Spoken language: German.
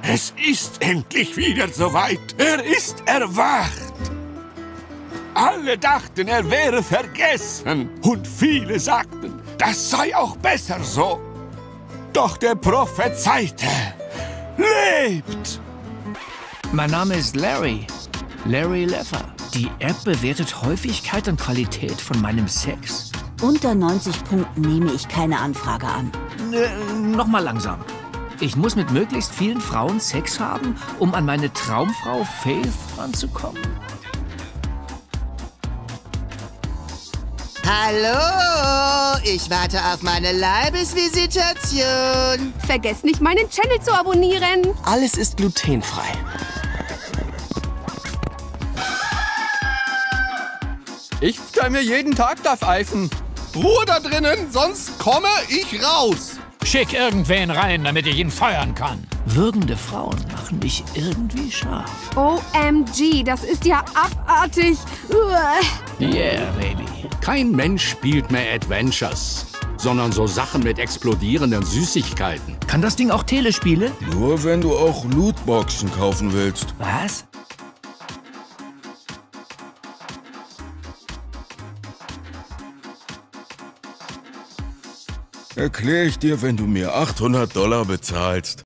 Es ist endlich wieder soweit. Er ist erwacht. Alle dachten, er wäre vergessen. Und viele sagten, das sei auch besser so. Doch der prophezeite lebt. Mein Name ist Larry. Larry Leather. Die App bewertet Häufigkeit und Qualität von meinem Sex. Unter 90 Punkten nehme ich keine Anfrage an. Nochmal langsam. Ich muss mit möglichst vielen Frauen Sex haben, um an meine Traumfrau Faith ranzukommen. Hallo, ich warte auf meine Leibesvisitation. Vergesst nicht, meinen Channel zu abonnieren. Alles ist glutenfrei. Ich stell mir jeden Tag das Eisen. Ruhe da drinnen, sonst komme ich raus. Schick irgendwen rein, damit ich ihn feuern kann. Würgende Frauen machen mich irgendwie scharf. OMG, das ist ja abartig. Yeah, baby. Kein Mensch spielt mehr Adventures, sondern so Sachen mit explodierenden Süßigkeiten. Kann das Ding auch Telespiele? Nur wenn du auch Lootboxen kaufen willst. Was? Erkläre ich dir, wenn du mir $800 bezahlst.